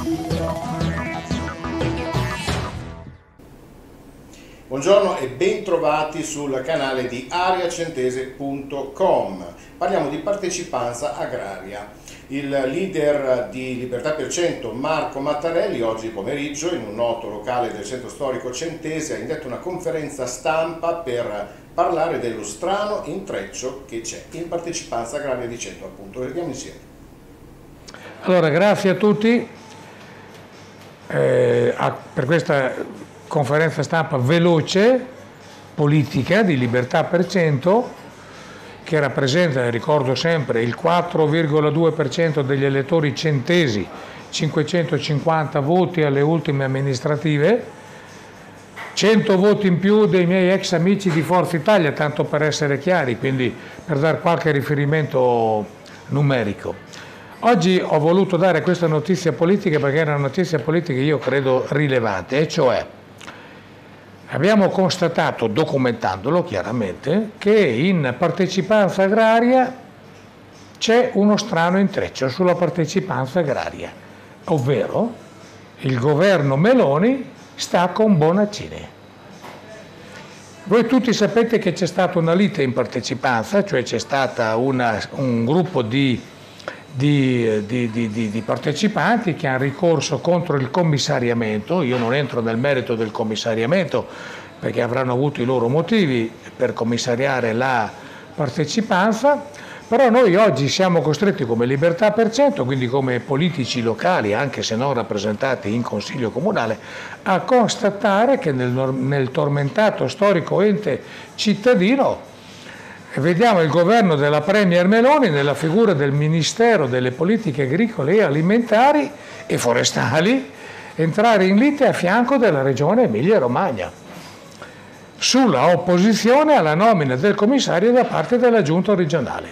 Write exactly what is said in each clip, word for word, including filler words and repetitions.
Buongiorno e bentrovati sul canale di ariacentese punto com. Parliamo di partecipanza agraria. Il leader di Libertà per Cento, Marco Mattarelli, oggi pomeriggio in un noto locale del centro storico centese ha indetto una conferenza stampa per parlare dello strano intreccio che c'è in partecipanza agraria di Cento, appunto. Vediamo insieme. Allora, grazie a tutti eh, a, per questa conferenza stampa veloce, politica, di Libertà per Cento, che rappresenta, ricordo sempre, il quattro virgola due per cento degli elettori centesi, cinquecentocinquanta voti alle ultime amministrative, cento voti in più dei miei ex amici di Forza Italia, tanto per essere chiari, quindi per dare qualche riferimento numerico. Oggi ho voluto dare questa notizia politica perché è una notizia politica io credo rilevante, e cioè abbiamo constatato, documentandolo chiaramente, che in partecipanza agraria c'è uno strano intreccio sulla partecipanza agraria, ovvero il governo Meloni sta con Bonaccini. Voi tutti sapete che c'è stata una lite in partecipanza, cioè c'è stato un gruppo di, di, di, di, di, di partecipanti che hanno ricorso contro il commissariamento. Io non entro nel merito del commissariamento perché avranno avuto i loro motivi per commissariare la partecipanza, però noi oggi siamo costretti come Libertà per Cento, quindi come politici locali, anche se non rappresentati in Consiglio Comunale, a constatare che nel, nel tormentato storico ente cittadino vediamo il governo della Premier Meloni nella figura del Ministero delle Politiche Agricole e Alimentari e Forestali entrare in lite a fianco della Regione Emilia-Romagna sulla opposizione alla nomina del commissario da parte della Giunta regionale.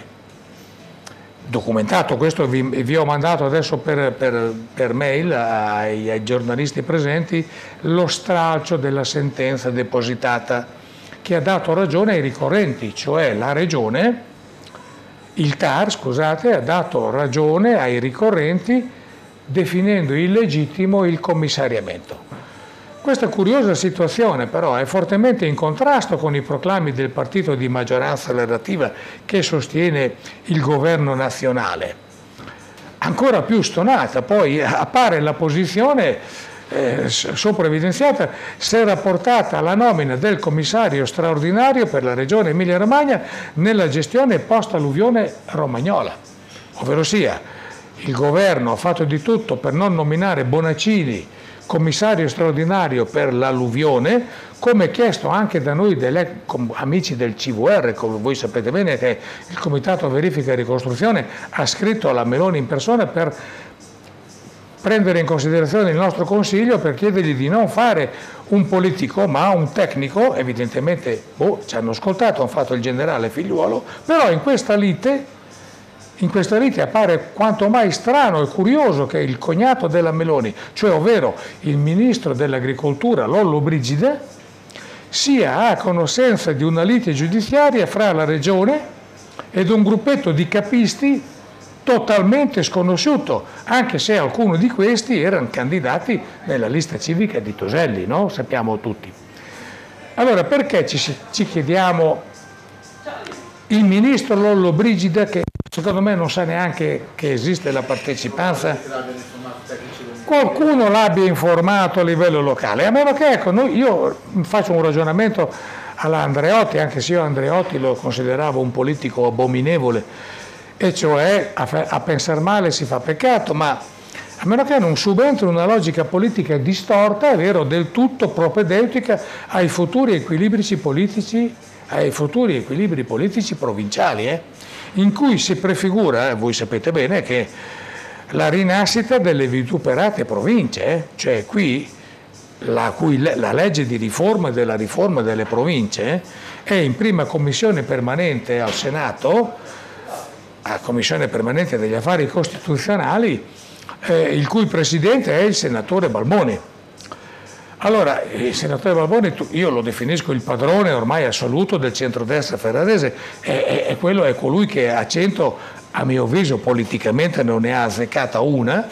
Documentato questo, vi, vi ho mandato adesso per, per, per mail ai, ai giornalisti presenti lo stralcio della sentenza depositata che ha dato ragione ai ricorrenti, cioè la Regione, il T A R, scusate, ha dato ragione ai ricorrenti definendo illegittimo il commissariamento. Questa curiosa situazione però è fortemente in contrasto con i proclami del partito di maggioranza relativa che sostiene il governo nazionale. Ancora più stonata poi appare la posizione Eh, sopra evidenziata se rapportata alla nomina del commissario straordinario per la regione Emilia-Romagna nella gestione post-alluvione romagnola, ovvero sia il governo ha fatto di tutto per non nominare Bonaccini commissario straordinario per l'alluvione, come chiesto anche da noi degli amici del C V R, come voi sapete bene che il Comitato Verifica e Ricostruzione ha scritto alla Meloni in persona per prendere in considerazione il nostro Consiglio per chiedergli di non fare un politico ma un tecnico. Evidentemente boh, ci hanno ascoltato, hanno fatto il generale Figliuolo, però in questa lite, in questa lite appare quanto mai strano e curioso che il cognato della Meloni, cioè ovvero il ministro dell'Agricoltura Lollobrigida, sia a conoscenza di una lite giudiziaria fra la Regione ed un gruppetto di capisti totalmente sconosciuto, anche se alcuni di questi erano candidati nella lista civica di Toselli, no? Sappiamo tutti. Allora perché ci, ci chiediamo il ministro Lollobrigida, che secondo me non sa neanche che esiste la partecipanza, qualcuno l'abbia informato a livello locale, a meno che, ecco, noi, io faccio un ragionamento alla Andreotti, anche se io Andreotti lo consideravo un politico abominevole, e cioè a, a pensare male si fa peccato, ma a meno che non subentri una logica politica distorta, è vero, del tutto propedeutica ai futuri equilibri politici, ai futuri equilibri politici provinciali, eh, in cui si prefigura, eh, voi sapete bene, che la rinascita delle vituperate province, eh, cioè qui la, cui, la legge di riforma della riforma delle province eh, è in prima commissione permanente al Senato, a Commissione Permanente degli Affari Costituzionali, eh, il cui presidente è il senatore Balboni. Allora, il senatore Balboni, io lo definisco il padrone ormai assoluto del centrodestra ferrarese, è, è, quello, è colui che a Cento, a mio avviso, politicamente non ne ha azzeccata una,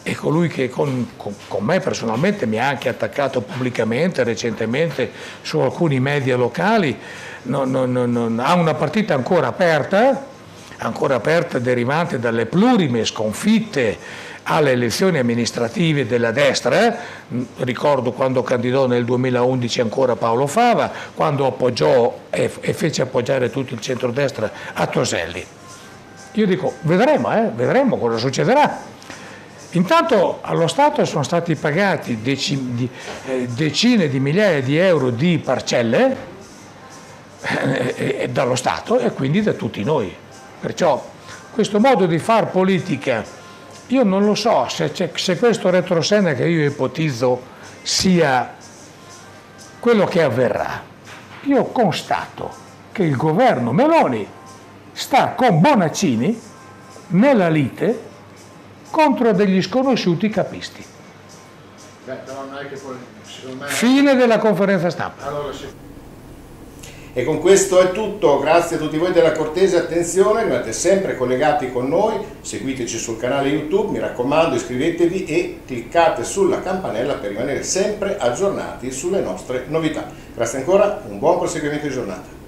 è colui che con, con, con me personalmente mi ha anche attaccato pubblicamente recentemente su alcuni media locali, non, non, non, ha una partita ancora aperta, ancora aperta derivante dalle plurime sconfitte alle elezioni amministrative della destra. Ricordo quando candidò nel duemilaundici ancora Paolo Fava, quando appoggiò e, e fece appoggiare tutto il centrodestra a Toselli. Io dico, vedremo, eh, vedremo cosa succederà. Intanto allo Stato sono stati pagati deci, di, eh, decine di migliaia di euro di parcelle eh, eh, dallo Stato e quindi da tutti noi. Perciò questo modo di far politica, io non lo so se, se questo retroscena che io ipotizzo sia quello che avverrà. Io constato che il governo Meloni sta con Bonaccini nella lite contro degli sconosciuti capisti. Beh, però non è che poi, secondo me... Fine della conferenza stampa. Allora, sì. E con questo è tutto, grazie a tutti voi della cortese attenzione, rimanete sempre collegati con noi, seguiteci sul canale YouTube, mi raccomando iscrivetevi e cliccate sulla campanella per rimanere sempre aggiornati sulle nostre novità. Grazie ancora, un buon proseguimento di giornata.